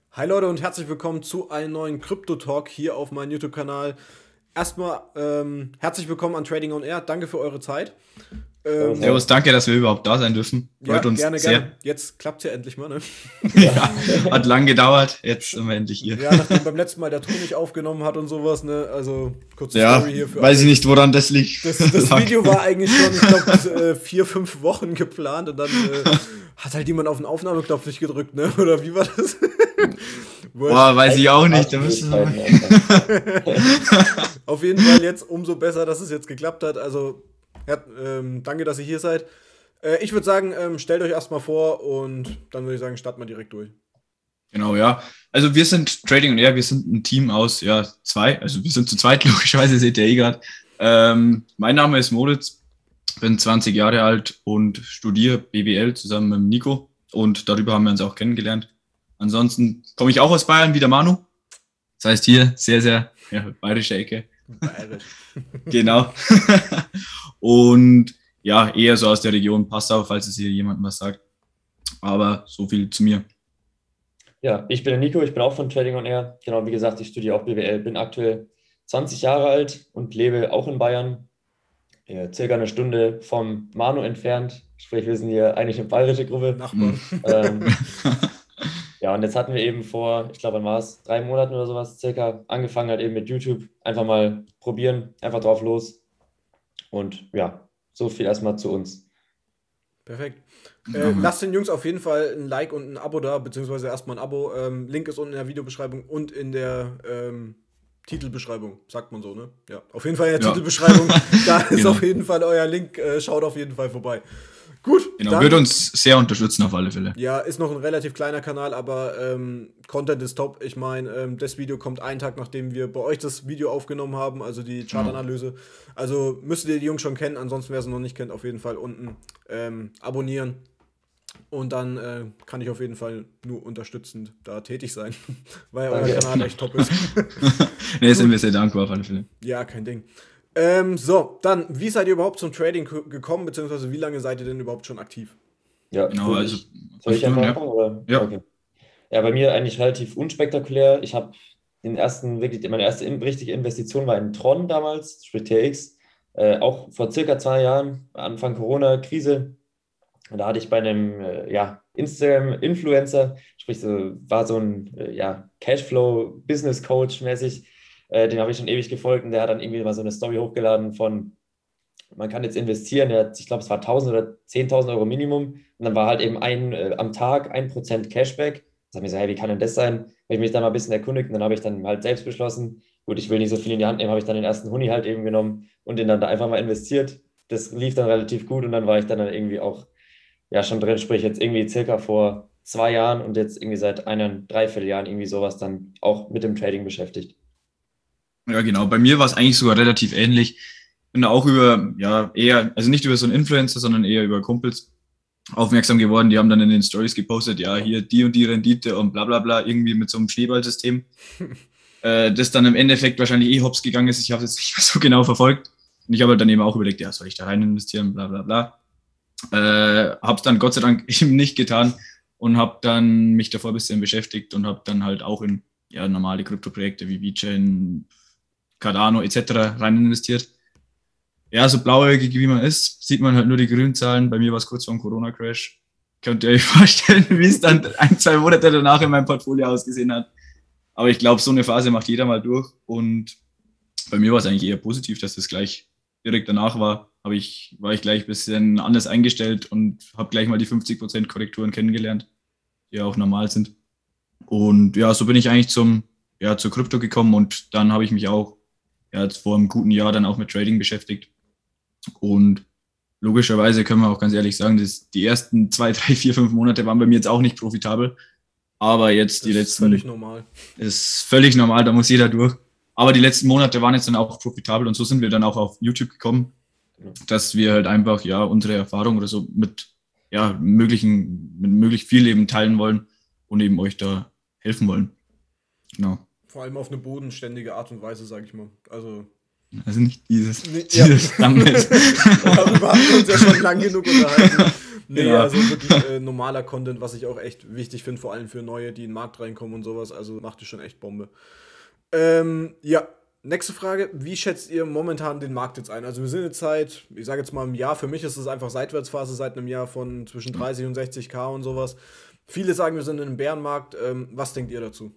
Hi Leute und herzlich willkommen zu einem neuen Krypto-Talk hier auf meinem YouTube-Kanal. Erstmal herzlich willkommen an Trading on Air. Danke für eure Zeit. Servus, danke, dass wir überhaupt da sein dürfen. Ja, Freut uns gerne, sehr. gerne. Jetzt klappt es ja endlich mal, ne? Ja, hat lang gedauert, jetzt sind wir endlich hier. Ja, nachdem beim letzten Mal der Ton nicht aufgenommen hat und sowas, ne? Also, kurze Ja, Story hier für weiß alle. ich nicht, woran das liegt. Das Video war eigentlich schon, ich glaube, 4, 5 Wochen geplant und dann hat halt jemand auf den Aufnahmeknopf nicht gedrückt, ne? Oder wie war das? Wurscht. Boah, weiß ich auch nicht. Da müssen wir Auf jeden Fall jetzt umso besser, dass es jetzt geklappt hat. Also, ja, danke, dass ihr hier seid. Ich würde sagen, stellt euch erstmal vor und dann würde ich sagen, starten wir direkt durch. Genau, ja. Also wir sind Trading on Air, wir sind ein Team aus zwei, also wir sind zu zweit, logischerweise, seht ihr eh gerade. Mein Name ist Moritz, bin 20 Jahre alt und studiere BWL zusammen mit Nico und darüber haben wir uns auch kennengelernt. Ansonsten komme ich auch aus Bayern, wie der Manu. Das heißt hier sehr, sehr bayerische Ecke. Bayerisch. Genau. Und ja, eher so aus der Region Passau, falls es hier jemandem was sagt. Aber so viel zu mir. Ja, ich bin der Nico, ich bin auch von Trading on Air. Genau, wie gesagt, ich studiere auch BWL, bin aktuell 20 Jahre alt und lebe auch in Bayern, circa eine Stunde vom Manu entfernt. Sprich, wir sind hier eigentlich eine bayerische Gruppe. Nachbarn. Ja, und jetzt hatten wir eben vor, ich glaube, wann war es, 3 Monaten oder sowas circa, angefangen halt eben mit YouTube. Einfach mal probieren, einfach drauf los. Und ja, so viel erstmal zu uns. Perfekt. Lasst den Jungs auf jeden Fall ein Like und ein Abo da, beziehungsweise erstmal ein Abo. Link ist unten in der Videobeschreibung und in der Titelbeschreibung, sagt man so, ne? Ja, auf jeden Fall in der Titelbeschreibung. Da ist Genau. auf jeden Fall euer Link. Schaut auf jeden Fall vorbei. Gut. Genau, dann, würde uns sehr unterstützen auf alle Fälle. ja, ist noch ein relativ kleiner Kanal, aber Content ist top. Ich meine, das Video kommt einen Tag, nachdem wir bei euch das Video aufgenommen haben, also die Chartanalyse. Also müsstet ihr die Jungs schon kennen, ansonsten, wer sie noch nicht kennt, auf jeden Fall unten abonnieren. Und dann kann ich auf jeden Fall nur unterstützend da tätig sein, weil euer Danke. Kanal echt top ist. Nee, sind wir sehr dankbar auf alle Fälle. Ja, kein Ding. So, dann, wie seid ihr überhaupt zum Trading gekommen, beziehungsweise wie lange seid ihr denn überhaupt schon aktiv? Ja, Genau, cool. also. Soll ich einfach Ja. anfangen? Oder? Ja. Okay. Ja, bei mir eigentlich relativ unspektakulär. Ich habe meine erste richtige Investition war in Tron damals, sprich TX, auch vor circa 2 Jahren, Anfang Corona-Krise. Und da hatte ich bei einem Instagram-Influencer, sprich war so ein Cashflow-Business-Coach mäßig, den habe ich schon ewig gefolgt und der hat dann irgendwie mal so eine Story hochgeladen von, man kann jetzt investieren, ich glaube, es war 1.000 oder 10.000 Euro Minimum und dann war halt eben am Tag 1% Cashback. Da habe ich mir so, hey, wie kann denn das sein? Habe ich mich dann mal ein bisschen erkundigt und dann habe ich dann halt selbst beschlossen, gut, ich will nicht so viel in die Hand nehmen, habe ich dann den ersten Huni halt eben genommen und den dann da einfach mal investiert. Das lief dann relativ gut und dann war ich dann irgendwie auch schon drin, sprich jetzt irgendwie circa vor 2 Jahren und jetzt irgendwie seit 1,5 Jahren irgendwie sowas dann auch mit dem Trading beschäftigt. Ja, genau. Bei mir war es eigentlich sogar relativ ähnlich. Bin da auch also nicht über so einen Influencer, sondern eher über Kumpels aufmerksam geworden. Die haben dann in den Stories gepostet, ja, hier die und die Rendite und bla bla bla, irgendwie mit so einem Schneeballsystem. Das dann im Endeffekt wahrscheinlich hops gegangen ist. Ich habe es jetzt nicht mehr so genau verfolgt. Und ich habe halt dann eben auch überlegt, ja, soll ich da rein investieren, bla bla bla. Habe es dann Gott sei Dank eben nicht getan und habe dann mich davor ein bisschen beschäftigt und habe dann halt auch in normale Kryptoprojekte wie VeChain, Cardano etc. rein investiert. Ja, so blauäugig wie man ist, sieht man halt nur die grünen Zahlen. Bei mir war es kurz vor dem Corona-Crash. Könnt ihr euch vorstellen, wie es dann 1, 2 Monate danach in meinem Portfolio ausgesehen hat. Aber ich glaube, so eine Phase macht jeder mal durch. Und bei mir war es eigentlich eher positiv, dass das gleich direkt danach war. War ich gleich ein bisschen anders eingestellt und habe gleich mal die 50% Korrekturen kennengelernt, die ja auch normal sind. Und ja, so bin ich eigentlich zur Krypto gekommen und dann habe ich mich auch jetzt vor einem guten Jahr dann auch mit Trading beschäftigt. Und logischerweise können wir auch ganz ehrlich sagen, dass die ersten 2, 3, 4, 5 Monate waren bei mir jetzt auch nicht profitabel. Aber jetzt die letzten. Völlig normal. Ist völlig normal, da muss jeder durch. Aber die letzten Monate waren jetzt dann auch profitabel und so sind wir dann auch auf YouTube gekommen, dass wir halt einfach unsere Erfahrung oder so mit möglichst viel eben teilen wollen und eben euch da helfen wollen. Genau. Vor allem auf eine bodenständige Art und Weise, sage ich mal. Also Also nicht dieses Ja. Thumbnail. Darüber haben wir uns ja schon lang genug unterhalten. Nee, Genau. also wirklich normaler Content, was ich auch echt wichtig finde, vor allem für Neue, die in den Markt reinkommen und sowas. Also macht ihr schon echt Bombe. Ja, nächste Frage. Wie schätzt ihr momentan den Markt jetzt ein? Also wir sind jetzt seit, ich sage jetzt mal im Jahr, für mich ist es einfach Seitwärtsphase seit einem Jahr von zwischen 30 und 60k und sowas. Viele sagen, wir sind in einem Bärenmarkt. Was denkt ihr dazu?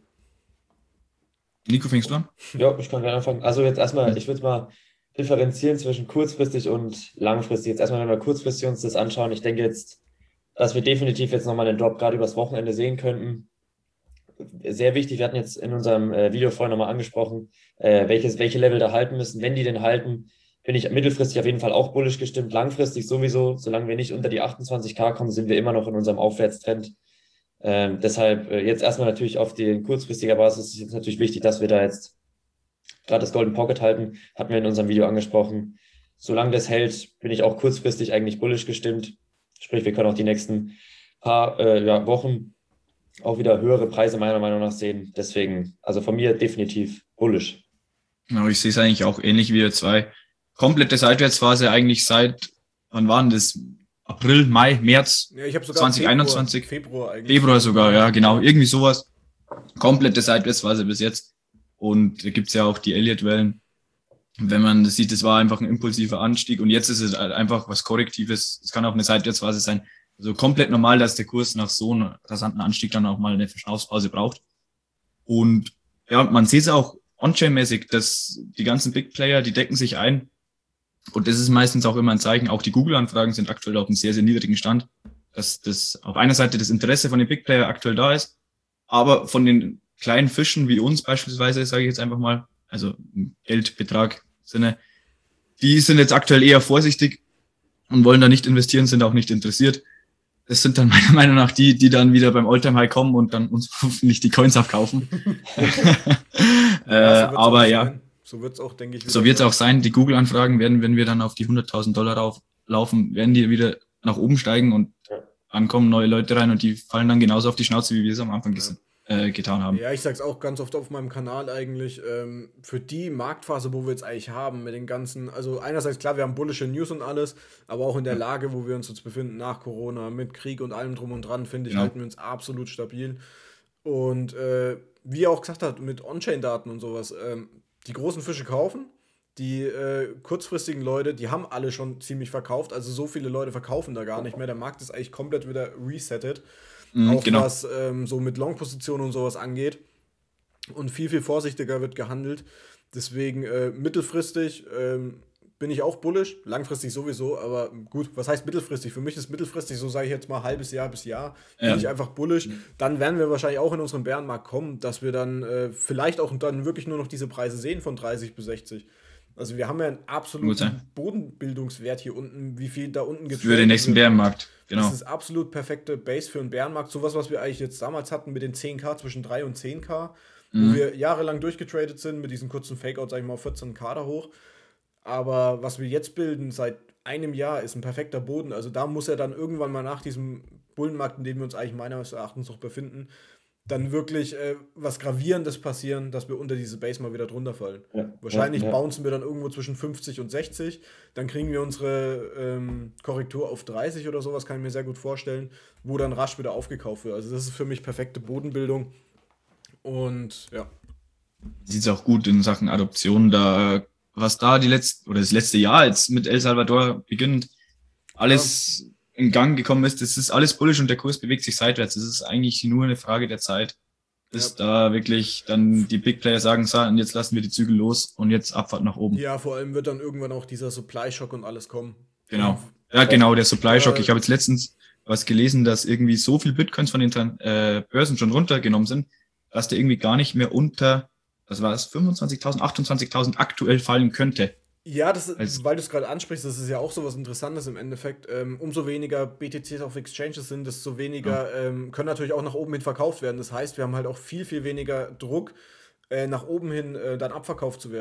Nico, fängst du an? Ja, ich kann gerne anfangen. Also jetzt erstmal, ich würde mal differenzieren zwischen kurzfristig und langfristig. Jetzt erstmal, wenn wir kurzfristig uns das anschauen, ich denke jetzt, dass wir definitiv jetzt nochmal einen Drop gerade übers Wochenende sehen könnten. Sehr wichtig, wir hatten jetzt in unserem Video vorhin nochmal angesprochen, welche Level da halten müssen. Wenn die denn halten, bin ich mittelfristig auf jeden Fall auch bullish gestimmt. Langfristig sowieso, solange wir nicht unter die 28k kommen, sind wir immer noch in unserem Aufwärtstrend. Deshalb jetzt erstmal natürlich auf die kurzfristiger Basis ist jetzt natürlich wichtig, dass wir da jetzt gerade das Golden Pocket halten, hatten wir in unserem Video angesprochen. Solange das hält, bin ich auch kurzfristig eigentlich bullish gestimmt. Sprich, wir können auch die nächsten paar Wochen auch wieder höhere Preise meiner Meinung nach sehen. Deswegen, also von mir definitiv bullish. Genau, ich sehe es eigentlich auch ähnlich wie ihr zwei. Komplette Seitwärtsphase eigentlich seit, wann waren das? April, Mai, März Ja, ich habe sogar 2021. Februar eigentlich. Februar sogar, ja, genau. Irgendwie sowas. Komplette Seitwärtsphase bis jetzt. Und da gibt's ja auch die Elliott-Wellen. Wenn man das sieht, das war einfach ein impulsiver Anstieg und jetzt ist es halt einfach was Korrektives. Es kann auch eine Seitwärtsphase sein. Also komplett normal, dass der Kurs nach so einem rasanten Anstieg dann auch mal eine Verschnaufspause braucht. Und ja, man sieht es auch on-chain-mäßig, dass die ganzen Big Player, die decken sich ein. Und das ist meistens auch immer ein Zeichen, auch die Google-Anfragen sind aktuell auf einem sehr, sehr niedrigen Stand, dass das auf einer Seite das Interesse von den Big Player aktuell da ist, aber von den kleinen Fischen wie uns beispielsweise, sage ich jetzt einfach mal, also im Geldbetrag Sinne, die sind jetzt aktuell eher vorsichtig und wollen da nicht investieren, sind auch nicht interessiert. Das sind dann meiner Meinung nach die dann wieder beim Alltime High kommen und dann uns hoffentlich die Coins abkaufen. Aber ja. So wird es auch, denke ich, so wird es auch sein. Die Google-Anfragen werden, wenn wir dann auf die 100.000 Dollar auflaufen, werden die wieder nach oben steigen und ankommen neue Leute rein und die fallen dann genauso auf die Schnauze, wie wir es am Anfang getan haben. Ja, ich sag's auch ganz oft auf meinem Kanal eigentlich, für die Marktphase, wo wir jetzt eigentlich haben, mit den ganzen, also einerseits klar, wir haben bullische News und alles, aber auch in der Lage, wo wir uns jetzt befinden, nach Corona, mit Krieg und allem drum und dran, finde ich, halten wir uns absolut stabil. Und wie er auch gesagt hat, mit On-Chain-Daten und sowas, die großen Fische kaufen, die kurzfristigen Leute, die haben alle schon ziemlich verkauft, also so viele Leute verkaufen da gar nicht mehr, der Markt ist eigentlich komplett wieder resettet, auch genau. Was so mit Long-Positionen und sowas angeht und viel, viel vorsichtiger wird gehandelt, deswegen mittelfristig bin ich auch bullish, langfristig sowieso, aber gut, was heißt mittelfristig? Für mich ist mittelfristig, so sage ich jetzt mal halbes Jahr bis Jahr, bin ich einfach bullish. Dann werden wir wahrscheinlich auch in unseren Bärenmarkt kommen, dass wir dann vielleicht auch dann wirklich nur noch diese Preise sehen von 30 bis 60. Also wir haben ja einen absoluten Bodenbildungswert hier unten, wie viel da unten getradet für den nächsten Bärenmarkt, genau. Das ist absolut perfekte Base für einen Bärenmarkt. Sowas, was wir eigentlich jetzt damals hatten mit den 10k, zwischen 3 und 10k, wo wir jahrelang durchgetradet sind mit diesen kurzen Fakeouts, sag ich mal, auf 14k da hoch. Aber was wir jetzt bilden seit einem Jahr ist ein perfekter Boden. Also da muss er dann irgendwann mal nach diesem Bullenmarkt, in dem wir uns eigentlich meines Erachtens noch befinden, dann wirklich was Gravierendes passieren, dass wir unter diese Base mal wieder drunter fallen. Ja, wahrscheinlich bouncen wir dann irgendwo zwischen 50 und 60. Dann kriegen wir unsere Korrektur auf 30 oder sowas, kann ich mir sehr gut vorstellen, wo dann rasch wieder aufgekauft wird. Also das ist für mich perfekte Bodenbildung. Und ja. Sieht es auch gut in Sachen Adoption, da was da das letzte Jahr jetzt mit El Salvador beginnt, alles in Gang gekommen ist, das ist alles bullish und der Kurs bewegt sich seitwärts. Es ist eigentlich nur eine Frage der Zeit, bis da wirklich dann die Big Player sagen, so, und jetzt lassen wir die Zügel los und jetzt Abfahrt nach oben. Ja, vor allem wird dann irgendwann auch dieser Supply-Shock und alles kommen. Genau. Ja, genau, der Supply-Shock. Ich habe jetzt letztens was gelesen, dass irgendwie so viel Bitcoins von den Börsen schon runtergenommen sind, dass der irgendwie gar nicht mehr unter, das war es, 25.000, 28.000 aktuell fallen könnte. Ja, weil du es gerade ansprichst, das ist ja auch so was Interessantes im Endeffekt. Umso weniger BTCs auf Exchanges sind, desto weniger können natürlich auch nach oben hin verkauft werden. Das heißt, wir haben halt auch viel, viel weniger Druck, nach oben hin dann abverkauft zu werden.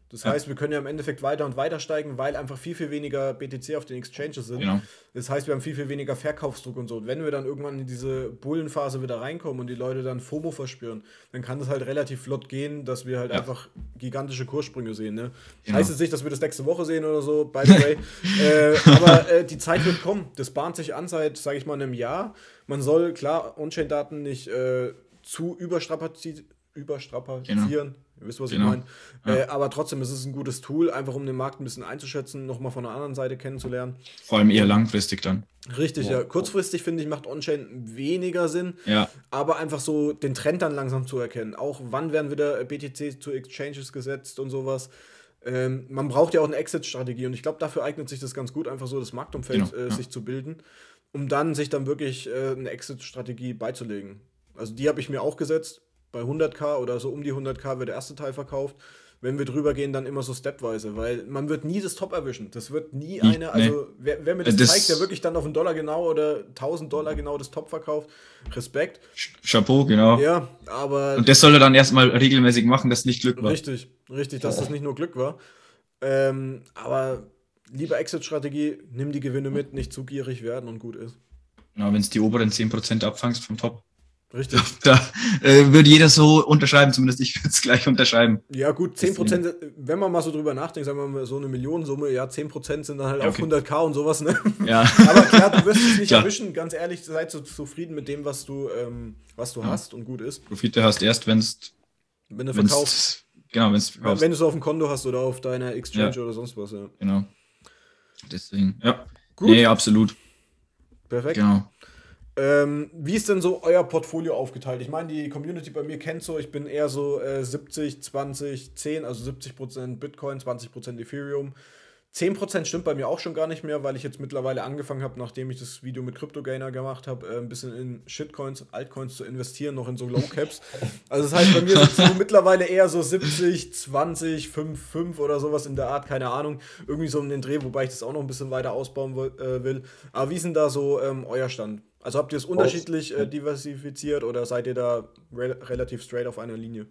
Das heißt, wir können ja im Endeffekt weiter und weiter steigen, weil einfach viel, viel weniger BTC auf den Exchanges sind. Genau. Das heißt, wir haben viel, viel weniger Verkaufsdruck und so. Und wenn wir dann irgendwann in diese Bullenphase wieder reinkommen und die Leute dann FOMO verspüren, dann kann das halt relativ flott gehen, dass wir halt einfach gigantische Kurssprünge sehen. Ne? Genau. Heißt jetzt nicht, dass wir das nächste Woche sehen oder so, by the way. Aber die Zeit wird kommen. Das bahnt sich an seit, sage ich mal, einem Jahr. Man soll, klar, On-Chain-Daten nicht zu überstrapazieren. Genau. Ihr wisst, was Genau. ich meine. Ja. Aber trotzdem, es ist ein gutes Tool, einfach um den Markt ein bisschen einzuschätzen, nochmal von der anderen Seite kennenzulernen. Vor allem eher langfristig dann. Richtig, ja. Kurzfristig, finde ich, macht On-Chain weniger Sinn, aber einfach so den Trend dann langsam zu erkennen. Auch wann werden wieder BTC zu Exchanges gesetzt und sowas. Man braucht ja auch eine Exit-Strategie und ich glaube, dafür eignet sich das ganz gut, einfach so das Marktumfeld sich zu bilden, um dann sich dann wirklich eine Exit-Strategie beizulegen. Also die habe ich mir auch gesetzt. Bei 100.000 oder so um die 100.000 wird der erste Teil verkauft. Wenn wir drüber gehen, dann immer so stepweise, weil man wird nie das Top erwischen. Das wird nie also wer mir das zeigt, der wirklich dann auf $1 genau oder $1.000 genau das Top verkauft, Respekt. Chapeau, genau. Ja, aber... Und das soll er dann erstmal regelmäßig machen, dass nicht Glück war. Richtig, dass das nicht nur Glück war. Aber lieber Exit-Strategie, nimm die Gewinne mit, nicht zu gierig werden und gut ist. Genau, wenn es die oberen 10% abfangst vom Top. Richtig. Da würde jeder so unterschreiben, zumindest ich würde es gleich unterschreiben. Ja gut, 10%, wenn man mal so drüber nachdenkt, sagen wir mal so eine Millionensumme, ja 10% sind dann halt auch 100.000 und sowas, ne? Ja. Aber klar, du wirst es nicht erwischen, ganz ehrlich, sei so zufrieden mit dem, was du hast und gut ist. Profite hast erst, wenn du verkaufst. Genau, wenn du verkaufst. Wenn du es auf dem Konto hast oder auf deiner Exchange oder sonst was, ja. Genau. Deswegen, Gut. Nee, absolut. Perfekt. Genau. Wie ist denn so euer Portfolio aufgeteilt? Ich meine, die Community bei mir kennt so, ich bin eher so 70, 20, 10, also 70% Bitcoin, 20% Ethereum. 10% stimmt bei mir auch schon gar nicht mehr, weil ich jetzt mittlerweile angefangen habe, nachdem ich das Video mit CryptoGainer gemacht habe, ein bisschen in Shitcoins, Altcoins zu investieren, noch in so Low Caps. Also das heißt, bei mir sind es so mittlerweile eher so 70, 20, 5, 5 oder sowas in der Art, keine Ahnung. Irgendwie so um den Dreh, wobei ich das auch noch ein bisschen weiter ausbauen will. Aber wie ist denn da so euer Stand? Also habt ihr es unterschiedlich diversifiziert oder seid ihr da relativ straight auf einer Linie?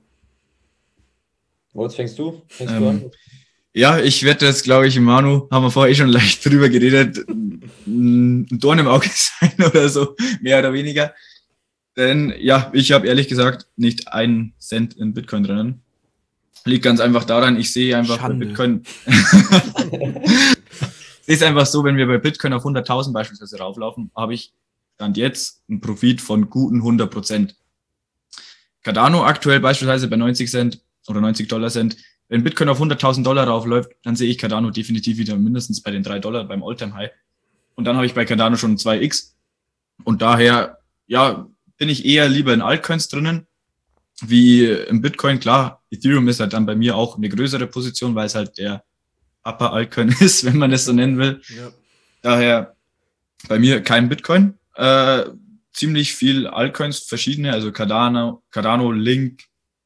Wolz, fängst du an? Ja, ich werde jetzt, glaube ich, Manu, haben wir vorher schon leicht drüber geredet, ein Dorn im Auge sein oder so, mehr oder weniger. Denn ja, ich habe ehrlich gesagt nicht einen Cent in Bitcoin drinnen. Liegt ganz einfach daran, ich sehe einfach bei Bitcoin. Ist einfach so, wenn wir bei Bitcoin auf 100.000 beispielsweise rauflaufen, habe ich Stand jetzt einen Profit von guten 100%. Cardano aktuell beispielsweise bei 90 Cent oder $90. Wenn Bitcoin auf $100.000 raufläuft, dann sehe ich Cardano definitiv wieder mindestens bei den $3 beim All-Time-High. Und dann habe ich bei Cardano schon 2x. Und daher, ja, bin ich eher lieber in Altcoins drinnen, wie im Bitcoin. Klar, Ethereum ist halt dann bei mir auch eine größere Position, weil es halt der Upper Altcoin ist, wenn man das so nennen will. Ja. Daher bei mir kein Bitcoin. Ziemlich viel Altcoins, verschiedene, also Cardano, Link,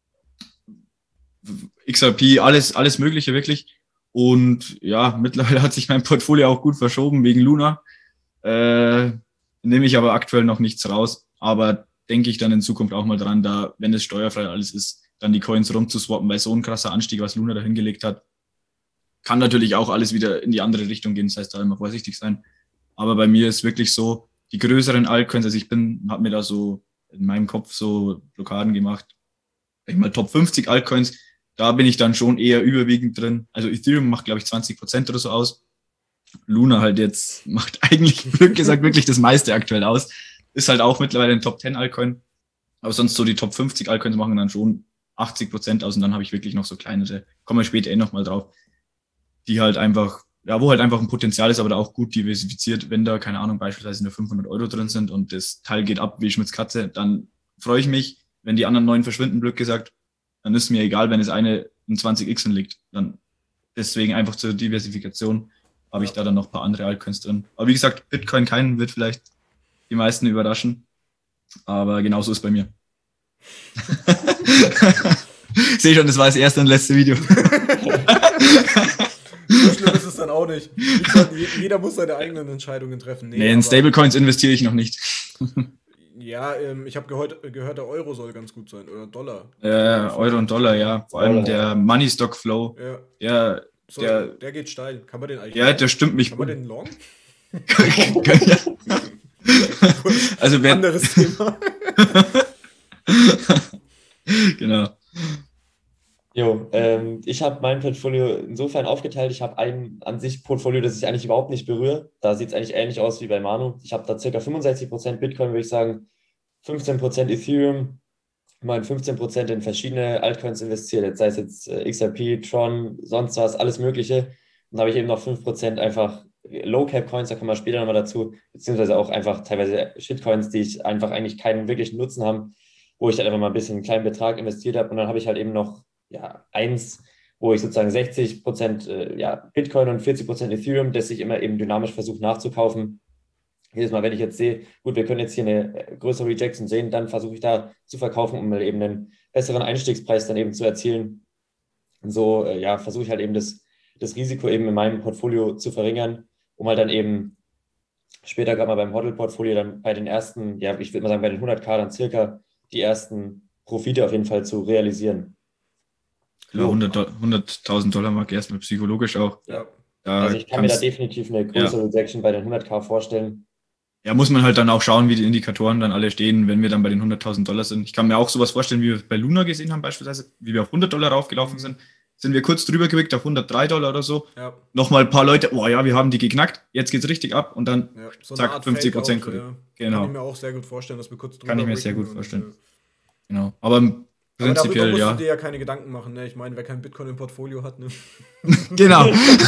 XRP, alles Mögliche wirklich. Und ja, mittlerweile hat sich mein Portfolio auch gut verschoben wegen Luna. Nehme ich aber aktuell noch nichts raus. Aber denke ich dann in Zukunft auch mal dran, da, wenn es steuerfrei alles ist, dann die Coins rumzuswappen, weil so ein krasser Anstieg, was Luna da hingelegt hat, kann natürlich auch alles wieder in die andere Richtung gehen. Das heißt, da immer vorsichtig sein. Aber bei mir ist wirklich so, die größeren Altcoins, also ich habe mir da so in meinem Kopf so Blockaden gemacht. Ich mal Top 50 Altcoins, da bin ich dann schon eher überwiegend drin. Also Ethereum macht, glaube ich, 20% oder so aus. Luna halt jetzt macht eigentlich, blöd gesagt, wirklich das meiste aktuell aus. Ist halt auch mittlerweile ein Top 10 Altcoin. Aber sonst so die Top 50 Altcoins machen dann schon 80% aus. Und dann habe ich wirklich noch so kleinere, kommen wir später nochmal drauf, die halt einfach, ja, wo halt einfach ein Potenzial ist, aber da auch gut diversifiziert. Wenn da, keine Ahnung, beispielsweise nur 500 € drin sind und das Teil geht ab wie Schmitz Katze, dann freue ich mich. Wenn die anderen 9 verschwinden, blöd gesagt, dann ist mir egal, wenn es eine in 20x liegt. Dann deswegen einfach zur Diversifikation habe ich da dann noch ein paar andere Altcoins drin. Aber wie gesagt, Bitcoin keinen wird vielleicht die meisten überraschen. Aber genauso ist bei mir. Sehe schon, das war das erste und letzte Video. So schlimm ist es dann auch nicht. Wie gesagt, jeder muss seine eigenen Entscheidungen treffen. Nee, in Stablecoins investiere ich noch nicht. Ja, ich habe gehört, der Euro soll ganz gut sein. Oder Dollar. Euro und Dollar, ja. Vor allem der Money Stock Flow. Ja. Ja, Der geht steil. Kann man den eigentlich ja, der stimmt mich. Kann man den long? Also anderes Thema. Genau. Jo, ich habe mein Portfolio insofern aufgeteilt. Ich habe ein an sich Portfolio, das ich eigentlich überhaupt nicht berühre. Da sieht es eigentlich ähnlich aus wie bei Manu. Ich habe da ca. 65% Bitcoin, würde ich sagen, 15% Ethereum, mal 15% in verschiedene Altcoins investiert, jetzt sei es jetzt XRP, Tron, sonst was, alles Mögliche. Und da habe ich eben noch 5% einfach Low-Cap-Coins, da kommen wir später nochmal dazu, beziehungsweise auch einfach teilweise Shitcoins, die ich einfach eigentlich keinen wirklichen Nutzen haben, wo ich dann einfach mal ein bisschen einen kleinen Betrag investiert habe. Und dann habe ich halt eben noch eins, wo ich sozusagen 60% Bitcoin und 40% Ethereum, das ich immer eben dynamisch versuche nachzukaufen. Jedes Mal, wenn ich jetzt sehe, gut, wir können jetzt hier eine größere Rejection sehen, dann versuche ich da zu verkaufen, um mal eben einen besseren Einstiegspreis dann eben zu erzielen. Und so versuche ich halt eben das Risiko eben in meinem Portfolio zu verringern, um halt dann eben später gerade mal beim Hodl-Portfolio dann bei den ersten, ich würde mal sagen bei den 100.000 dann circa die ersten Profite auf jeden Fall zu realisieren. Ja, 100.000 Dollar mag erstmal psychologisch auch. Ja. Also ich kann mir da definitiv eine größere Rejection bei den 100.000 vorstellen. Ja, muss man halt dann auch schauen, wie die Indikatoren dann alle stehen, wenn wir dann bei den 100.000 Dollar sind. Ich kann mir auch sowas vorstellen, wie wir bei Luna gesehen haben beispielsweise, wie wir auf 100 Dollar raufgelaufen sind wir kurz drüber gewickt auf 103 Dollar oder so. Ja. Nochmal ein paar Leute, wir haben die geknackt, jetzt geht's richtig ab und dann so zack, 50%. Genau. Kann ich mir auch sehr gut vorstellen, dass wir kurz drüber Kann ich mir sehr gut vorstellen. Genau. Aber prinzipiell, darüber musst du dir ja keine Gedanken machen, ne? Ich meine, wer kein Bitcoin im Portfolio hat, ne? Genau.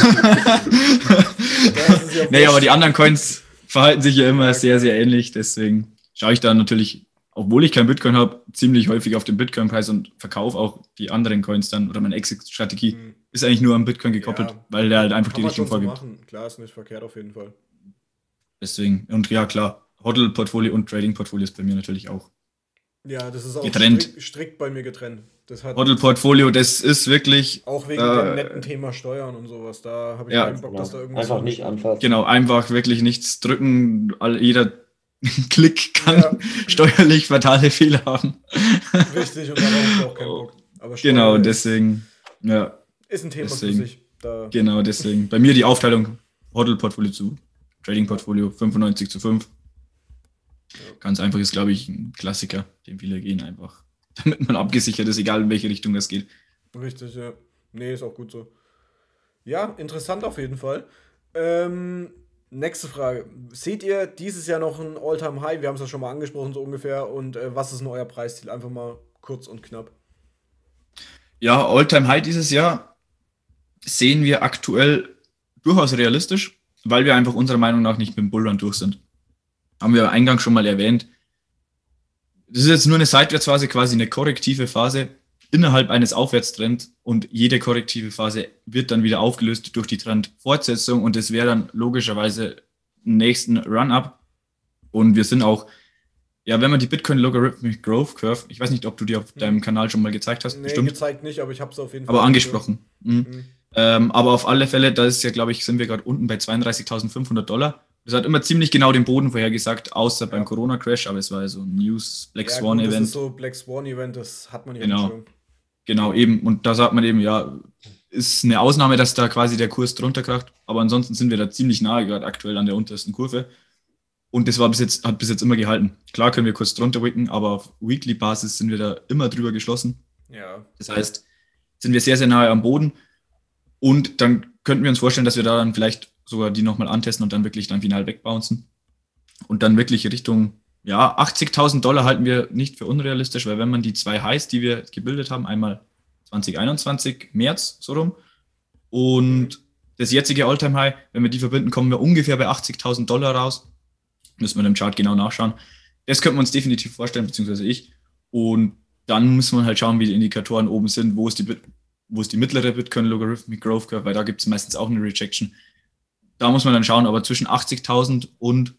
Nee, aber die anderen Coins verhalten sich ja immer sehr, sehr ähnlich. Deswegen schaue ich da natürlich, obwohl ich kein Bitcoin habe, ziemlich häufig auf den Bitcoin-Preis und verkaufe auch die anderen Coins dann. Oder meine Exit-Strategie ist eigentlich nur am Bitcoin gekoppelt, weil der halt einfach die Richtung vorgibt. So machen. Klar, ist nicht verkehrt auf jeden Fall. Deswegen, und ja klar, Hodl-Portfolio und Trading-Portfolio ist bei mir natürlich auch ja, das ist auch getrennt. Strikt bei mir getrennt. Hodl-Portfolio, das ist wirklich... Auch wegen dem netten Thema Steuern und sowas. Da habe ich keinen Bock, dass da irgendwas... Einfach nicht anfassen. Genau, einfach wirklich nichts drücken. Jeder Klick kann steuerlich fatale Fehler haben. Richtig, und darauf habe ich auch keinen Bock. Aber genau, deswegen... Ja, ist ein Thema für sich. Genau, deswegen. Bei mir die Aufteilung Hodl-Portfolio zu Trading-Portfolio 95:5. Ganz einfach ist, glaube ich, ein Klassiker, den viele gehen einfach, damit man abgesichert ist, egal in welche Richtung das geht. Richtig, ja. Nee, ist auch gut so. Ja, interessant auf jeden Fall. Nächste Frage. Seht ihr dieses Jahr noch ein All-Time-High? Wir haben es ja schon mal angesprochen, so ungefähr. Und was ist denn euer Preisziel? Einfach mal kurz und knapp. Ja, All-Time-High dieses Jahr sehen wir aktuell durchaus realistisch, weil wir einfach unserer Meinung nach nicht mit dem Bullrun durch sind. Haben wir eingangs schon mal erwähnt. Das ist jetzt nur eine Seitwärtsphase, quasi eine korrektive Phase innerhalb eines Aufwärtstrends und jede korrektive Phase wird dann wieder aufgelöst durch die Trendfortsetzung und es wäre dann logischerweise im nächsten Run-Up. Und wir sind auch, wenn man die Bitcoin Logarithmic Growth Curve, ich weiß nicht, ob du die auf deinem Kanal schon mal gezeigt hast. Nee, bestimmt. Gezeigt nicht, aber ich habe es auf jeden Fall. Aber angesprochen. Aber auf alle Fälle, da ist ja, glaube ich, sind wir gerade unten bei 32.500 Dollar. Das hat immer ziemlich genau den Boden vorhergesagt, außer beim Corona-Crash, aber es war ja so ein News Black Swan-Event. Das ist so Black Swan-Event, das hat man ja schon. Genau, eben. Und da sagt man eben, ist eine Ausnahme, dass da quasi der Kurs drunter kracht, aber ansonsten sind wir da ziemlich nahe gerade aktuell an der untersten Kurve. Und das hat bis jetzt immer gehalten. Klar können wir kurz drunter wicken, aber auf Weekly-Basis sind wir da immer drüber geschlossen. Ja. Das heißt, sind wir sehr, sehr nahe am Boden. Und dann könnten wir uns vorstellen, dass wir da dann vielleicht sogar die nochmal antesten und dann wirklich dann final wegbouncen. Und dann wirklich Richtung, 80.000 Dollar halten wir nicht für unrealistisch, weil wenn man die zwei Highs, die wir gebildet haben, einmal 2021, März, so rum, und das jetzige All-Time-High, wenn wir die verbinden, kommen wir ungefähr bei 80.000 Dollar raus. Müssen wir im Chart genau nachschauen. Das könnten wir uns definitiv vorstellen, beziehungsweise ich. Und dann müssen wir halt schauen, wie die Indikatoren oben sind, wo ist die mittlere Bitcoin Logarithmic Growth Curve, weil da gibt es meistens auch eine Rejection. Da muss man dann schauen, aber zwischen 80.000 und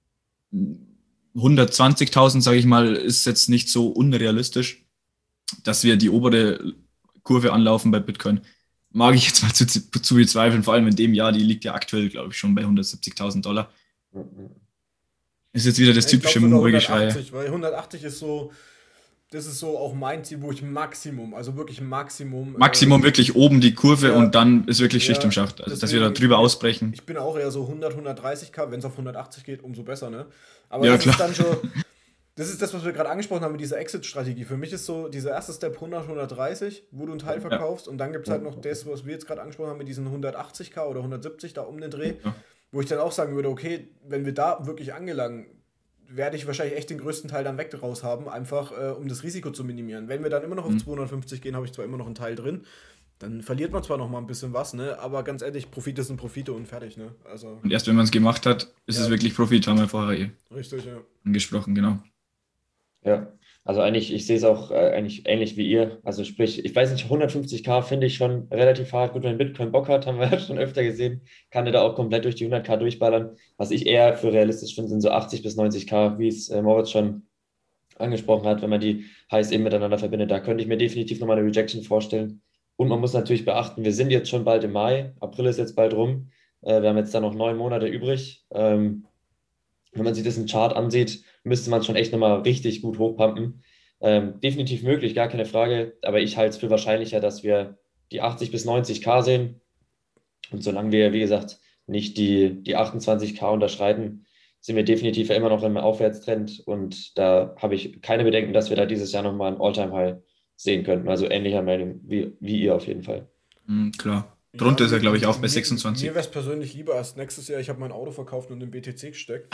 120.000, sage ich mal, ist jetzt nicht so unrealistisch, dass wir die obere Kurve anlaufen bei Bitcoin. Mag ich jetzt mal zu bezweifeln, vor allem in dem Jahr, die liegt ja aktuell, glaube ich, schon bei 170.000 Dollar. ist jetzt wieder das Ich glaube typische sogar Mumble-Geschrei. 180, weil 180 ist so, das ist so auch mein Ziel, wo ich Maximum, also wirklich Maximum. Maximum wirklich oben die Kurve ja, und dann ist wirklich Schicht ja, im Schacht. Also, dass wir deswegen, da drüber ausbrechen. Ich bin auch eher so 100, 130k, wenn es auf 180 geht, umso besser, ne? Aber Ja, das klar. ist dann schon, das ist das, was wir gerade angesprochen haben mit dieser Exit-Strategie. Für mich ist so dieser erste Step 100, 130, wo du einen Teil verkaufst und dann gibt es halt noch das, was wir jetzt gerade angesprochen haben mit diesen 180k oder 170 da um den Dreh, Ja. wo ich dann auch sagen würde, okay, wenn wir da wirklich angelangen, werde ich wahrscheinlich echt den größten Teil dann weg raus haben, einfach um das Risiko zu minimieren. Wenn wir dann immer noch auf 250 gehen, habe ich zwar immer noch einen Teil drin, dann verliert man zwar noch mal ein bisschen was, ne, aber ganz ehrlich, Profite sind Profite und fertig, ne, also. Und erst wenn man es gemacht hat, ist es wirklich Profit, haben wir vorher Richtig, ja. angesprochen, genau. Ja, also eigentlich, ich sehe es auch eigentlich ähnlich wie ihr. Also sprich, ich weiß nicht, 150k finde ich schon relativ hart. Gut, wenn Bitcoin Bock hat, haben wir ja schon öfter gesehen, kann der da auch komplett durch die 100k durchballern. Was ich eher für realistisch finde, sind so 80 bis 90k, wie es Moritz schon angesprochen hat, wenn man die Highs eben miteinander verbindet. Da könnte ich mir definitiv nochmal eine Rejection vorstellen. Und man muss natürlich beachten, wir sind jetzt schon bald im Mai, April ist jetzt bald rum. Wir haben jetzt da noch 9 Monate übrig. Wenn man sich das im Chart ansieht, müsste man schon echt nochmal richtig gut hochpumpen. Definitiv möglich, gar keine Frage. Aber ich halte es für wahrscheinlicher, dass wir die 80 bis 90k sehen. Und solange wir, wie gesagt, nicht die 28k unterschreiten, sind wir definitiv immer noch im Aufwärtstrend. Und da habe ich keine Bedenken, dass wir da dieses Jahr nochmal ein All-Time-High sehen könnten. Also ähnlicher Meinung wie ihr auf jeden Fall. Klar. Drunter ist er, glaube ich, auch bei Mir 26. wäre es persönlich lieber als nächstes Jahr, ich habe mein Auto verkauft und in BTC gesteckt.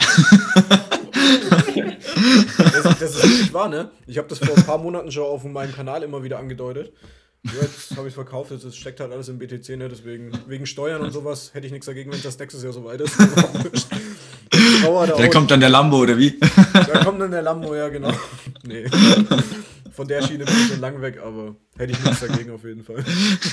Das ist wirklich wahr, ne? Ich habe das vor ein paar Monaten schon auf meinem Kanal immer wieder angedeutet. Jetzt habe ich es verkauft, jetzt steckt halt alles in BTC, ne? Deswegen, wegen Steuern und sowas, hätte ich nichts dagegen, wenn das nächstes Jahr so weit ist. Da kommt dann der Lambo, oder wie? Da kommt dann der Lambo, ja, genau. Nee. Von der Schiene bin ich schon lang weg, aber hätte ich nichts dagegen auf jeden Fall.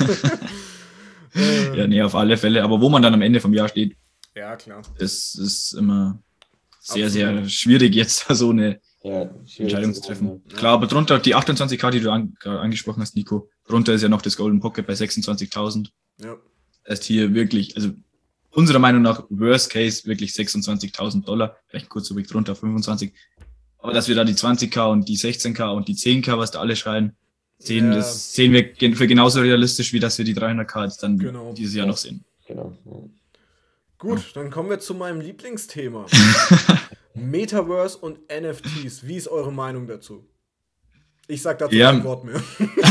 Ja, nee, auf alle Fälle. Aber wo man dann am Ende vom Jahr steht, ja, klar. das ist immer sehr, Absolut. sehr schwierig, jetzt so eine Ja, Entscheidung zu treffen. Ja. Klar, aber drunter die 28k, die du angesprochen hast, Nico, drunter ist ja noch das Golden Pocket bei 26.000. Ja. Das heißt hier wirklich, also unserer Meinung nach, Worst Case, wirklich 26.000 $, vielleicht kurz so weg drunter, 25. Aber dass wir da die 20k und die 16k und die 10k, was da alle schreien, sehen, Ja. das sehen wir für genauso realistisch, wie dass wir die 300k jetzt dann Genau. dieses Jahr noch sehen. Genau. Gut, dann kommen wir zu meinem Lieblingsthema. Metaverse und NFTs. Wie ist eure Meinung dazu? Ich sag dazu Ja. kein Wort mehr.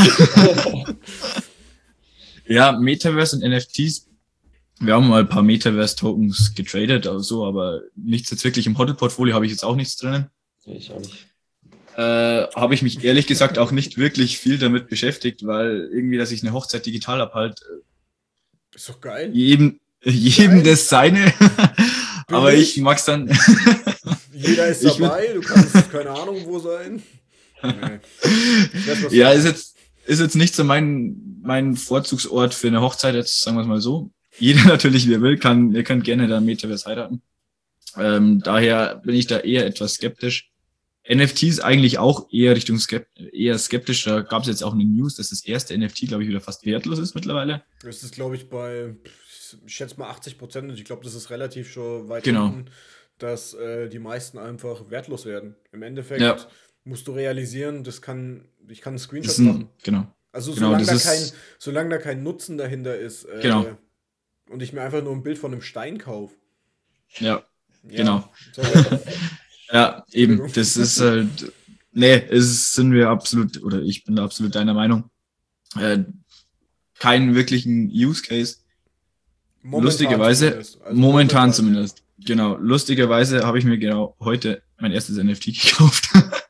Ja, Metaverse und NFTs. Wir haben mal ein paar Metaverse-Tokens getradet, also so, aber nichts jetzt wirklich im Hodl-Portfolio, habe ich jetzt auch nichts drinnen. Ich auch nicht. Habe ich mich ehrlich gesagt auch nicht wirklich viel damit beschäftigt, weil irgendwie, dass ich eine Hochzeit digital abhalte, Ist doch geil. jedem Geil. das seine. Aber Billig. ich mag's dann. Jeder ist Ich dabei, du kannst keine Ahnung wo sein. Nee. Ich weiß, was Ja, du- ist jetzt nicht so mein Vorzugsort für eine Hochzeit, jetzt sagen wir es mal so. Jeder natürlich, wie er will, ihr könnt gerne da Metaverse heiraten. Daher bin ich da eher etwas skeptisch. NFTs eigentlich auch eher Richtung eher skeptisch. Da gab es jetzt auch eine News, dass das erste NFT, glaube ich, wieder fast wertlos ist mittlerweile. Das ist, glaube ich, bei, ich schätze mal 80%. Und ich glaube, das ist relativ schon weit Genau. unten, dass die meisten einfach wertlos werden. Im Endeffekt Ja. musst du realisieren, ich kann einen Das Screenshot ist machen. genau. Also Genau, solange da kein Nutzen dahinter ist Genau. und ich mir einfach nur ein Bild von einem Stein kaufe. Ja, Ja, Genau. sorry. ja, eben. Entschuldigung. Das ist halt, nee, sind wir absolut, oder ich bin da absolut deiner Meinung. Keinen wirklichen Use Case. Momentan Lustigerweise, zumindest. Also momentan zumindest. Genau. Lustigerweise habe ich mir genau heute mein erstes NFT gekauft.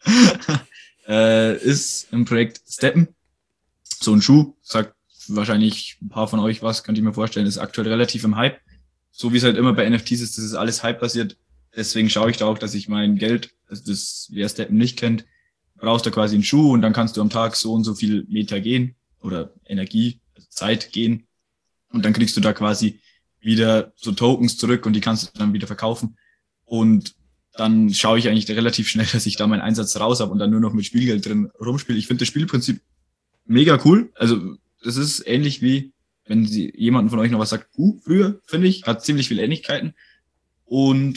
Ist im Projekt Steppen. So ein Schuh, sagt wahrscheinlich ein paar von euch was, könnt ihr mir vorstellen, ist aktuell relativ im Hype. So wie es halt immer bei NFTs ist, das ist alles Hype-basiert. Deswegen schaue ich da auch, dass ich mein Geld, also das, wer Steppen nicht kennt, brauchst du quasi einen Schuh und dann kannst du am Tag so und so viel Meter gehen oder Energie, also Zeit gehen. Und dann kriegst du da quasi wieder so Tokens zurück und die kannst du dann wieder verkaufen. Und dann schaue ich eigentlich relativ schnell, dass ich da meinen Einsatz raus habe und dann nur noch mit Spielgeld drin rumspiele. Ich finde das Spielprinzip mega cool. Also das ist ähnlich wie, wenn jemanden von euch noch was sagt, früher, finde ich, hat ziemlich viele Ähnlichkeiten. Und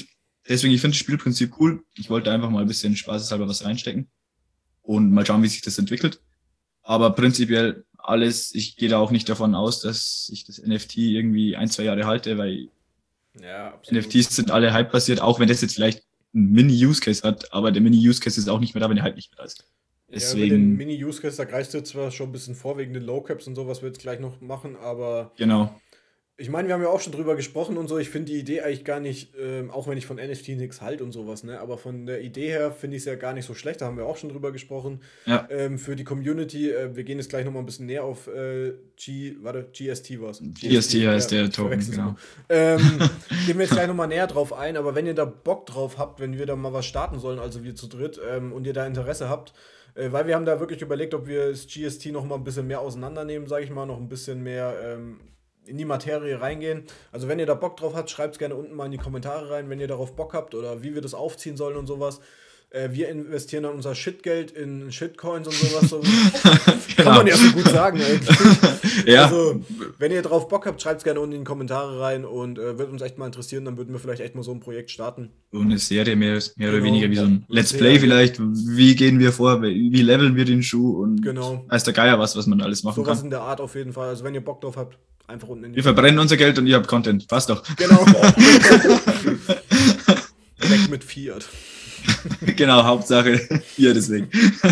deswegen, ich finde das Spielprinzip cool. Ich wollte einfach mal ein bisschen spaßeshalber was reinstecken und mal schauen, wie sich das entwickelt. Aber prinzipiell alles, ich gehe da auch nicht davon aus, dass ich das NFT irgendwie 1, 2 Jahre halte, weil NFTs sind alle Hype-basiert, auch wenn das jetzt vielleicht ein Mini-Use-Case hat, aber der Mini-Use-Case ist auch nicht mehr da, wenn der Hype nicht mehr da ist. Deswegen, ja, über den Mini-Use-Case, da greifst du zwar schon ein bisschen vor wegen den Low-Caps und so, was wir jetzt gleich noch machen, aber genau. Ich meine, wir haben ja auch schon drüber gesprochen und so. Ich finde die Idee eigentlich gar nicht, auch wenn ich von NFT nichts halte und sowas, ne? Aber von der Idee her finde ich es ja gar nicht so schlecht. Da haben wir auch schon drüber gesprochen. Ja. Für die Community, wir gehen jetzt gleich nochmal ein bisschen näher auf GST war es. GST heißt der Token, genau. Gehen wir jetzt gleich nochmal näher drauf ein. Aber wenn ihr da Bock drauf habt, wenn wir da mal was starten sollen, also wir zu dritt, und ihr da Interesse habt, weil wir haben da wirklich überlegt, ob wir das GST nochmal ein bisschen mehr auseinandernehmen, sage ich mal, noch ein bisschen mehr in die Materie reingehen. Also wenn ihr da Bock drauf habt, schreibt es gerne unten mal in die Kommentare rein, wenn ihr darauf Bock habt oder wie wir das aufziehen sollen und sowas. Wir investieren dann unser Shitgeld in Shitcoins und sowas. So. Kann man ja so gut sagen eigentlich. Ja. Also wenn ihr drauf Bock habt, schreibt es gerne unten in die Kommentare rein und wird uns echt mal interessieren, dann würden wir vielleicht echt mal so ein Projekt starten. So eine Serie mehr oder weniger wie so ein Let's Play vielleicht. Wie gehen wir vor, wie leveln wir den Schuh und weiß der Geier was man alles machen kann. Sowas in der Art auf jeden Fall. Also wenn ihr Bock drauf habt, einfach unten in die Wir verbrennen unser Geld und ihr habt Content. Passt doch. Genau. Weg mit Fiat. Genau, Hauptsache hier deswegen.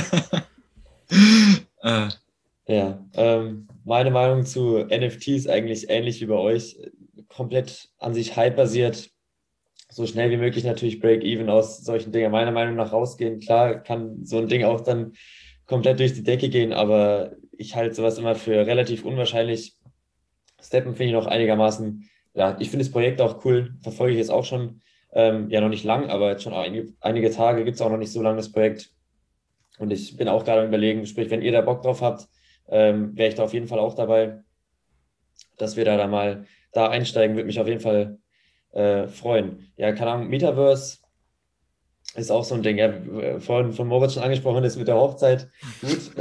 Ja, meine Meinung zu NFTs eigentlich ähnlich wie bei euch. Komplett an sich hype-basiert. So schnell wie möglich natürlich Break-Even aus solchen Dingen meiner Meinung nach rausgehen. Klar kann so ein Ding auch dann komplett durch die Decke gehen, aber ich halte sowas immer für relativ unwahrscheinlich. Steppen finde ich noch einigermaßen, ja, ich finde das Projekt auch cool, verfolge ich jetzt auch schon, ja noch nicht lang, aber jetzt schon einige Tage, gibt es auch noch nicht so lange das Projekt und ich bin auch gerade am Überlegen, sprich, wenn ihr da Bock drauf habt, wäre ich da auf jeden Fall auch dabei, dass wir da mal einsteigen, würde mich auf jeden Fall freuen. Ja, keine Ahnung, Metaverse ist auch so ein Ding, ja, vorhin von Moritz schon angesprochen ist mit der Hochzeit, gut,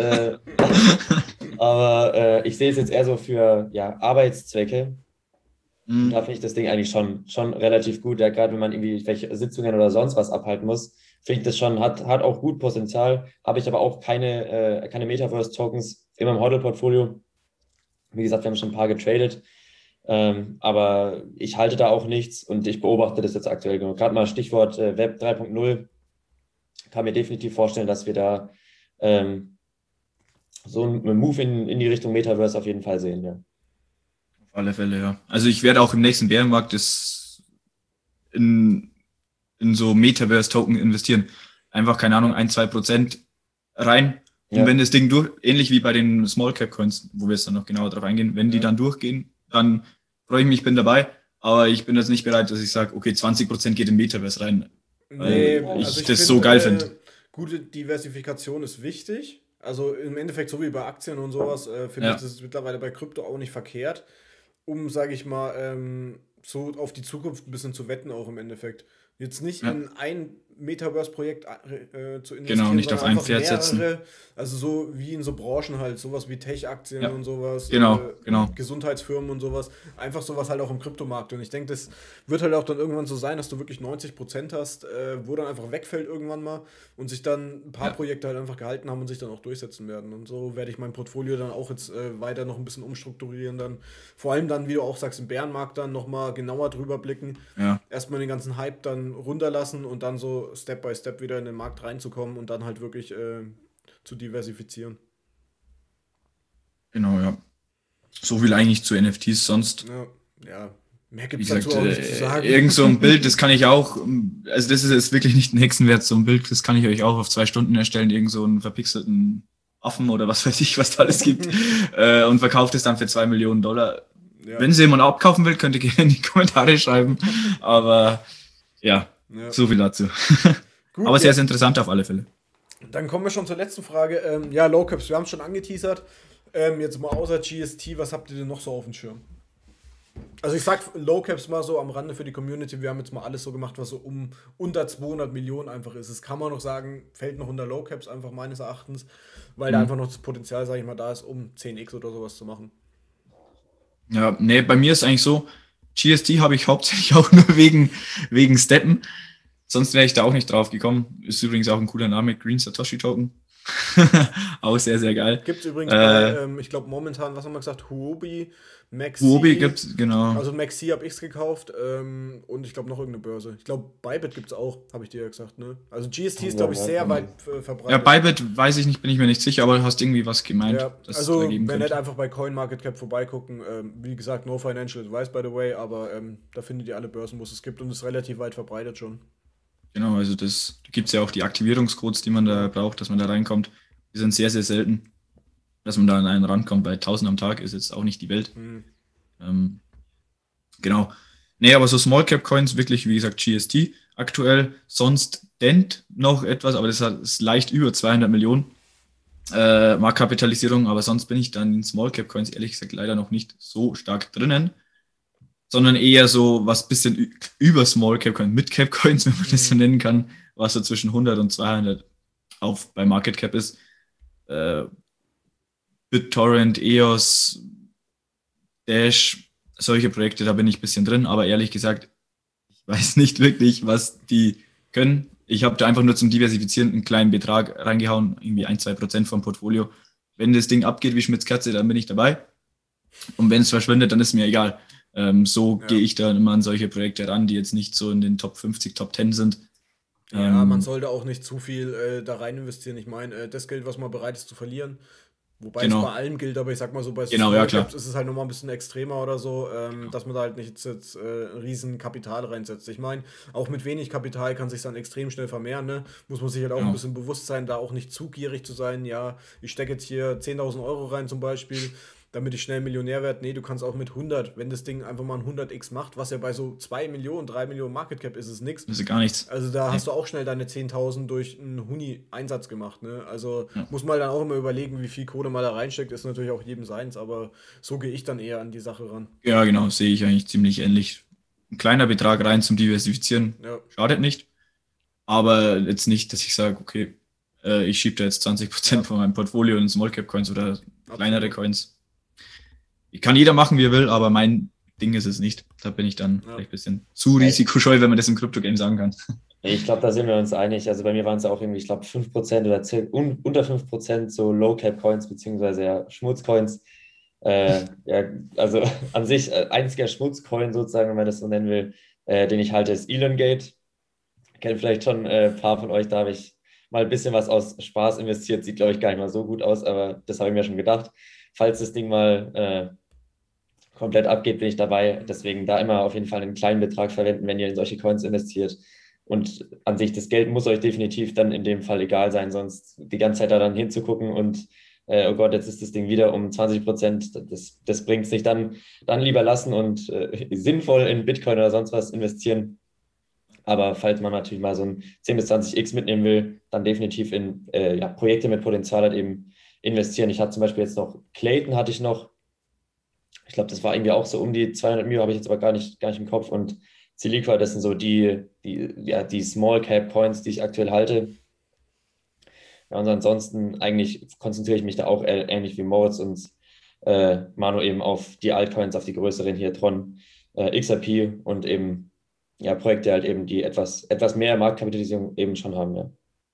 aber ich sehe es jetzt eher so für Arbeitszwecke. Und da finde ich das Ding eigentlich schon relativ gut. Ja, gerade wenn man irgendwie welche Sitzungen oder sonst was abhalten muss, finde ich das schon, hat auch gut Potenzial. Habe ich aber auch keine Metaverse-Tokens in meinem HODL-Portfolio. Wie gesagt, wir haben schon ein paar getradet. Aber ich halte da auch nichts und ich beobachte das jetzt aktuell genug. Gerade mal Stichwort Web 3.0. Kann mir definitiv vorstellen, dass wir da so einen Move in die Richtung Metaverse auf jeden Fall sehen, ja. Auf alle Fälle, ja. Also ich werde auch im nächsten Bärenmarkt in so Metaverse-Token investieren. Einfach, keine Ahnung, 1-2% rein. Und wenn das Ding ähnlich wie bei den Small-Cap-Coins, wo wir jetzt dann noch genauer drauf eingehen, wenn die dann durchgehen, dann freue ich mich, bin dabei. Aber ich bin jetzt nicht bereit, dass ich sage, okay, 20% geht in Metaverse rein. Weil ich das so geil finde. Gute Diversifikation ist wichtig. Also im Endeffekt, so wie bei Aktien und sowas, finde ich, das ist mittlerweile bei Krypto auch nicht verkehrt, um, sage ich mal, so auf die Zukunft ein bisschen zu wetten auch im Endeffekt. Jetzt nicht in ein Metaverse-Projekt zu investieren, genau, nicht auf ein Pferd setzen. Also so wie in so Branchen halt, sowas wie Tech-Aktien und sowas, genau. Gesundheitsfirmen und sowas, einfach sowas halt auch im Kryptomarkt. Und ich denke, das wird halt auch dann irgendwann so sein, dass du wirklich 90% hast, wo dann einfach wegfällt irgendwann mal und sich dann ein paar Projekte halt einfach gehalten haben und sich dann auch durchsetzen werden. Und so werde ich mein Portfolio dann auch jetzt weiter noch ein bisschen umstrukturieren dann. Vor allem dann, wie du auch sagst, im Bärenmarkt dann nochmal genauer drüber blicken. Ja. Erstmal den ganzen Hype dann runterlassen und dann so Step by Step wieder in den Markt reinzukommen und dann halt wirklich zu diversifizieren. Genau, ja. So viel eigentlich zu NFTs sonst. Ja. Mehr gibt es dazu auch nicht zu sagen. Irgend so ein Bild, das kann ich auch, also das ist jetzt wirklich nicht ein Hexenwert, so ein Bild, das kann ich euch auch auf 2 Stunden erstellen, irgend so einen verpixelten Affen oder was weiß ich, was da alles gibt und verkauft es dann für $2 Millionen. Wenn sie jemand abkaufen will, könnt ihr gerne in die Kommentare schreiben, aber so viel dazu. Gut, aber sehr, sehr interessant auf alle Fälle. Dann kommen wir schon zur letzten Frage. Low Caps, wir haben es schon angeteasert. Jetzt mal außer GST, was habt ihr denn noch so auf dem Schirm? Also ich sag Low Caps mal so am Rande für die Community, wir haben jetzt mal alles so gemacht, was so unter 200 Millionen einfach ist. Das kann man noch sagen, fällt noch unter Low Caps einfach meines Erachtens, weil da einfach noch das Potenzial, sage ich mal, da ist, um 10x oder sowas zu machen. Ja, nee, bei mir ist eigentlich so, GST habe ich hauptsächlich auch nur wegen Steppen. sonst wäre ich da auch nicht drauf gekommen. Ist übrigens auch ein cooler Name, Green Satoshi Token. Auch sehr, sehr geil. Gibt es übrigens bei, ich glaube momentan, was haben wir gesagt, Huobi, Maxi. Huobi gibt's, genau. Also Maxi habe ich es gekauft und ich glaube noch irgendeine Börse. Ich glaube Bybit gibt es auch, habe ich dir ja gesagt, ne? Also GST ist, glaube ich, sehr weit verbreitet. Ja, Bybit weiß ich nicht, bin ich mir nicht sicher, aber du hast irgendwie was gemeint. Ja, also wenn nicht einfach bei CoinMarketCap vorbeigucken. Wie gesagt, no financial advice, by the way, aber da findet ihr alle Börsen, wo es gibt und ist relativ weit verbreitet schon. Genau, also da gibt es ja auch die Aktivierungscodes, die man da braucht, dass man da reinkommt. Die sind sehr, sehr selten, dass man da an einen rankommt. Bei 1000 am Tag ist jetzt auch nicht die Welt. Genau. Nee, aber so Small Cap Coins, wirklich, wie gesagt, GST aktuell. Sonst Dent noch etwas, aber das ist leicht über 200 Millionen Marktkapitalisierung. Aber sonst bin ich dann in Small Cap Coins ehrlich gesagt leider noch nicht so stark drinnen, sondern eher so was bisschen über Small Cap Coins, Mid Cap Coins, wenn man das so nennen kann, was so zwischen 100 und 200 bei Market Cap ist. BitTorrent, EOS, Dash, solche Projekte, da bin ich ein bisschen drin, aber ehrlich gesagt, ich weiß nicht wirklich, was die können. Ich habe da einfach nur zum Diversifizieren einen kleinen Betrag reingehauen, irgendwie 1-2% vom Portfolio. Wenn das Ding abgeht wie Schmitz Katze, dann bin ich dabei. Und wenn es verschwindet, dann ist mir egal. Gehe ich dann immer an solche Projekte ran, die jetzt nicht so in den Top 50, Top 10 sind. Ja, man sollte auch nicht zu viel da rein investieren. Ich meine, das Geld, was man bereit ist zu verlieren, wobei es bei allem gilt, aber ich sag mal so, bei Caps ist es halt nochmal ein bisschen extremer oder so, dass man da halt nicht jetzt riesen Kapital reinsetzt. Ich meine, auch mit wenig Kapital kann sich dann extrem schnell vermehren, ne? Muss man sich halt auch ein bisschen bewusst sein, da auch nicht zu gierig zu sein. Ja, ich stecke jetzt hier 10.000 Euro rein zum Beispiel, damit ich schnell Millionär werde. Nee, du kannst auch mit 100, wenn das Ding einfach mal ein 100x macht, was ja bei so 2 Millionen, 3 Millionen Market Cap ist, ist nichts. Das ist gar nichts. Also da hast du auch schnell deine 10.000 durch einen Huni-Einsatz gemacht, ne? Also muss man dann auch immer überlegen, wie viel Kohle man da reinsteckt, ist natürlich auch jedem seins, aber so gehe ich dann eher an die Sache ran. Ja, genau, sehe ich eigentlich ziemlich ähnlich. Ein kleiner Betrag rein zum Diversifizieren, schadet nicht, aber jetzt nicht, dass ich sage, okay, ich schiebe da jetzt 20% von meinem Portfolio in Small Cap Coins oder kleinere Coins. Kann jeder machen, wie er will, aber mein Ding ist es nicht. Da bin ich dann vielleicht ein bisschen zu risikoscheu, wenn man das im Crypto-Game sagen kann. Ich glaube, da sind wir uns einig. Also bei mir waren es auch irgendwie, ich glaube, 5% oder unter 5% so Low-Cap-Coins beziehungsweise Schmutzcoins. Also an sich einziger Schmutzcoin sozusagen, wenn man das so nennen will, den ich halte, ist Elongate. Kennt vielleicht schon ein paar von euch, da habe ich mal ein bisschen was aus Spaß investiert. Sieht, glaube ich, gar nicht mal so gut aus, aber das habe ich mir schon gedacht. Falls das Ding mal komplett abgeht, bin ich dabei. Deswegen da immer auf jeden Fall einen kleinen Betrag verwenden, wenn ihr in solche Coins investiert. Und an sich, das Geld muss euch definitiv dann in dem Fall egal sein, sonst die ganze Zeit da dann hinzugucken und oh Gott, jetzt ist das Ding wieder um 20%, das bringt es nicht. Dann lieber lassen und sinnvoll in Bitcoin oder sonst was investieren. Aber falls man natürlich mal so ein 10 bis 20x mitnehmen will, dann definitiv in Projekte mit Potenzial halt eben investieren. Ich hatte zum Beispiel jetzt noch Clayton, hatte ich noch. Ich glaube, das war irgendwie auch so um die 200 Mio, habe ich jetzt aber gar nicht im Kopf. Und Siliqua, das sind so die Small Cap Coins, die ich aktuell halte. Ja, und ansonsten eigentlich konzentriere ich mich da auch ähnlich wie Moritz und Manu eben auf die Altcoins, auf die größeren hier, Tron, XRP und eben Projekte halt eben, die etwas mehr Marktkapitalisierung eben schon haben,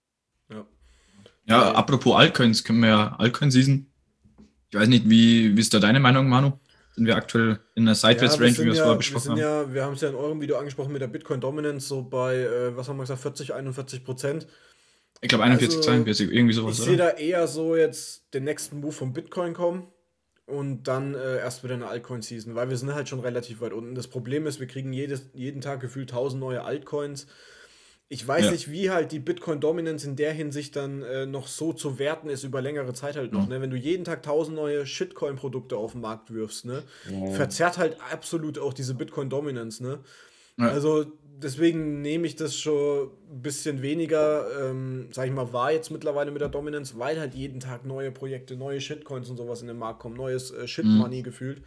Ja, apropos Altcoins, können wir ja Altcoin-Season. Ich weiß nicht, wie ist da deine Meinung, Manu? Sind wir aktuell in einer Sideways-Range, wie wir es vorher besprochen haben? Wir haben es ja in eurem Video angesprochen mit der Bitcoin-Dominance, so bei, was haben wir gesagt, 40-41%. Ich glaube 41, 42, irgendwie sowas, ich sehe da eher so jetzt den nächsten Move vom Bitcoin kommen und dann erst wieder eine Altcoin-Season, weil wir sind halt schon relativ weit unten. Das Problem ist, wir kriegen jeden Tag gefühlt 1000 neue Altcoins. Ich weiß nicht, wie halt die Bitcoin-Dominance in der Hinsicht dann noch so zu werten ist über längere Zeit halt noch. Ne? Wenn du jeden Tag 1000 neue Shitcoin-Produkte auf den Markt wirfst, ne? Verzerrt halt absolut auch diese Bitcoin-Dominance. Ne? Ja. Also deswegen nehme ich das schon ein bisschen weniger, sag ich mal, wahr jetzt mittlerweile mit der Dominance, weil halt jeden Tag neue Projekte, neue Shitcoins und sowas in den Markt kommen, neues Shit-Money gefühlt.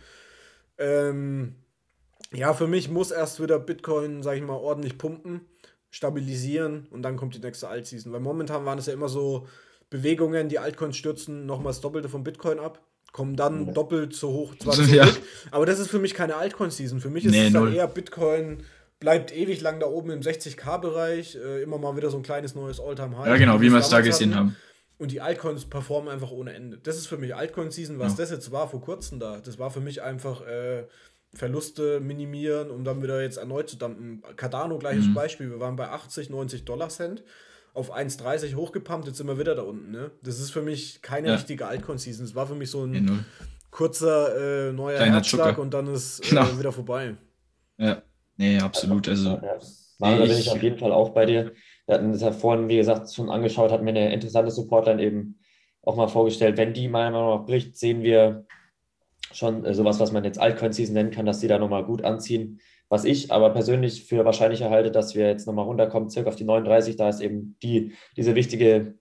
Ja, für mich muss erst wieder Bitcoin, sag ich mal, ordentlich pumpen, stabilisieren und dann kommt die nächste Alt-Season. Weil momentan waren es ja immer so Bewegungen, die Altcoins stürzen nochmal das Doppelte vom Bitcoin ab, kommen dann doppelt so hoch zwar zurück, aber das ist für mich keine Altcoin-Season. Für mich ist es dann eher Bitcoin bleibt ewig lang da oben im 60k-Bereich, immer mal wieder so ein kleines neues All-Time-High. Ja, genau, wie wir es da gesehen haben. Und die Altcoins performen einfach ohne Ende. Das ist für mich Altcoin-Season, was das jetzt war vor kurzem da. Das war für mich einfach Verluste minimieren, um dann wieder jetzt erneut zu dumpen. Cardano, gleiches Beispiel. Wir waren bei 80, 90 Dollar Cent, auf 1,30 hochgepumpt, jetzt sind wir wieder da unten. Ne? Das ist für mich keine richtige Altcoin-Season. Das war für mich so ein kurzer neuer kleiner Herzschlag Zucker. Und dann ist wieder vorbei. Ja, nee, absolut. Also, da bin ich auf jeden Fall auch bei dir. Wir hatten das ja vorhin, wie gesagt, schon angeschaut, hatten wir eine interessante Supportline eben auch mal vorgestellt. Wenn die meiner Meinung nach bricht, sehen wir schon sowas, was man jetzt Altcoin-Season nennen kann, dass die da nochmal gut anziehen. Was ich aber persönlich für wahrscheinlicher halte, dass wir jetzt nochmal runterkommen, circa auf die 39, da ist eben diese wichtige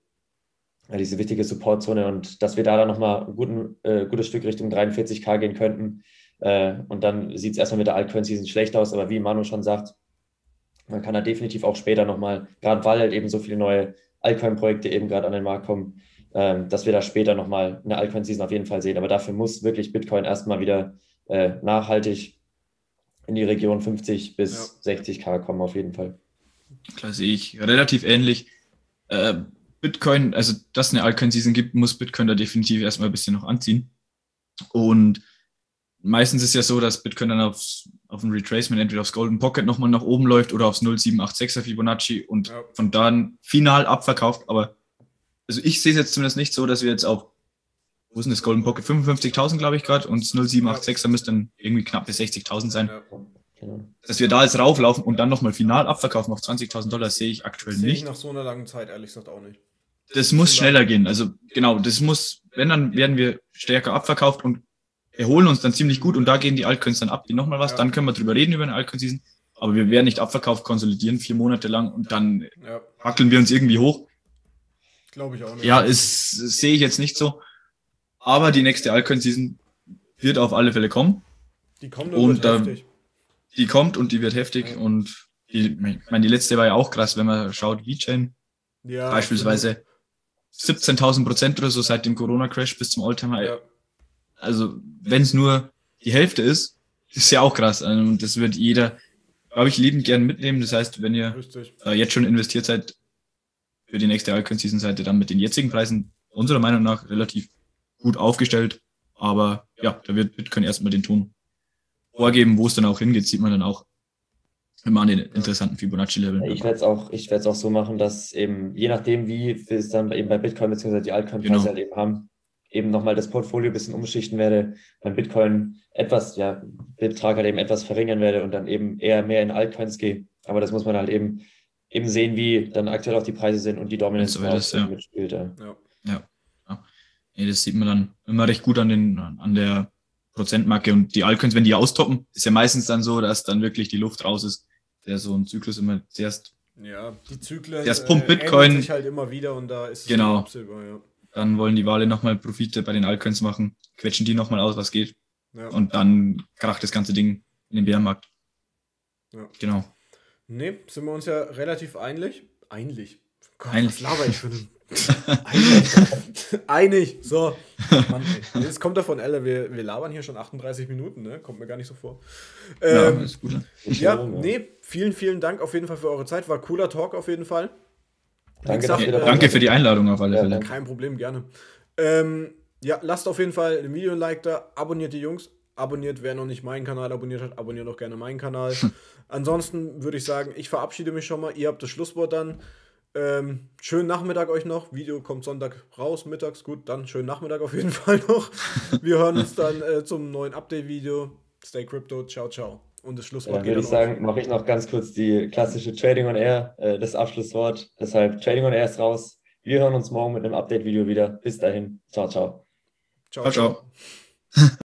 Supportzone und dass wir da dann nochmal ein gutes Stück Richtung 43k gehen könnten. Und dann sieht es erstmal mit der Altcoin-Season schlecht aus, aber wie Manu schon sagt, man kann da definitiv auch später nochmal, gerade weil halt eben so viele neue Altcoin-Projekte eben gerade an den Markt kommen, dass wir da später nochmal eine Altcoin-Season auf jeden Fall sehen. Aber dafür muss wirklich Bitcoin erstmal wieder nachhaltig in die Region 50 bis 60k kommen, auf jeden Fall. Klar, sehe ich relativ ähnlich. Bitcoin, also dass es eine Altcoin-Season gibt, muss Bitcoin da definitiv erstmal ein bisschen noch anziehen. Und meistens ist ja so, dass Bitcoin dann auf ein Retracement entweder aufs Golden Pocket nochmal nach oben läuft oder aufs 0786er Fibonacci und von da an final abverkauft. Aber also ich sehe es jetzt zumindest nicht so, dass wir jetzt auf, wo ist denn das Golden Pocket? 55.000, glaube ich, gerade, und das 0786er müsste dann irgendwie knapp bis 60.000 sein. Genau. Dass wir da jetzt rauflaufen und dann nochmal final abverkaufen auf 20.000 Dollar, sehe ich aktuell nicht. Sehe ich nach so einer langen Zeit, ehrlich gesagt, auch nicht. Das muss schneller gehen. Also genau, das muss, wenn, dann werden wir stärker abverkauft und erholen uns dann ziemlich gut und da gehen die Altcoins dann ab, die nochmal was, dann können wir drüber reden über eine Altcoin-Season, aber wir werden nicht abverkauft, konsolidieren 4 Monate lang und dann wackeln wir uns irgendwie hoch. Glaube ich auch nicht. Ja, sehe ich jetzt nicht so, aber die nächste Altcoin-Season wird auf alle Fälle kommen. Die kommt und wird heftig. Die kommt und die wird heftig und ich meine, die letzte war ja auch krass, wenn man schaut, VeChain beispielsweise 17.000% oder so seit dem Corona-Crash bis zum All-Time-High. Ja. Also, wenn es nur die Hälfte ist ja auch krass. Und das wird jeder, glaube ich, liebend gern mitnehmen. Das heißt, wenn ihr jetzt schon investiert seid für die nächste Altcoin-Season, seid ihr dann mit den jetzigen Preisen unserer Meinung nach relativ gut aufgestellt. Aber ja, da wird Bitcoin erstmal den Ton vorgeben, wo es dann auch hingeht, sieht man dann auch immer an den interessanten Fibonacci-Leveln. Ich werde es auch so machen, dass eben, je nachdem, wie wir es dann eben bei Bitcoin bzw. die Altcoin-Preise halt eben haben, eben nochmal das Portfolio ein bisschen umschichten werde, beim Bitcoin Betrag halt eben etwas verringern werde und dann eben eher mehr in Altcoins gehe. Aber das muss man halt eben sehen, wie dann aktuell auch die Preise sind und die Dominanz mitspielt. Ja. Nee, das sieht man dann immer recht gut an der Prozentmarke und die Altcoins, wenn die austoppen, ist ja meistens dann so, dass dann wirklich die Luft raus ist, der so ein Zyklus immer zuerst. Ja, die Zyklen erst pumpt Bitcoin sich halt immer wieder und da ist es genau. Absehbar, ja. Dann wollen die Wale nochmal Profite bei den Altcoins machen, quetschen die nochmal aus, was geht. Ja. Und dann kracht das ganze Ding in den Bärenmarkt. Ja. Genau. Nee, sind wir uns ja relativ einig. Gott, einig. Was laber ich für einen... Einig. So. Mann, das kommt davon, Alter, wir labern hier schon 38 Minuten, ne? Kommt mir gar nicht so vor. Ja, ist gut. Vielen Dank auf jeden Fall für eure Zeit. War cooler Talk auf jeden Fall. Danke für die Einladung auf alle Fälle. Kein Problem, gerne. Lasst auf jeden Fall ein Video, ein Like da, abonniert die Jungs. Abonniert, wer noch nicht meinen Kanal abonniert hat, abonniert auch gerne meinen Kanal. Ansonsten würde ich sagen, ich verabschiede mich schon mal. Ihr habt das Schlusswort dann. Schönen Nachmittag euch noch. Video kommt Sonntag raus, mittags. Gut, dann schönen Nachmittag auf jeden Fall noch. Wir hören uns dann zum neuen Update-Video. Stay Crypto, ciao, ciao. Und das Schlusswort geht würde ich sagen, mache ich noch ganz kurz die klassische Trading on Air, das Abschlusswort. Deshalb Trading on Air ist raus. Wir hören uns morgen mit einem Update-Video wieder. Bis dahin. Ciao, ciao. Ciao, ciao.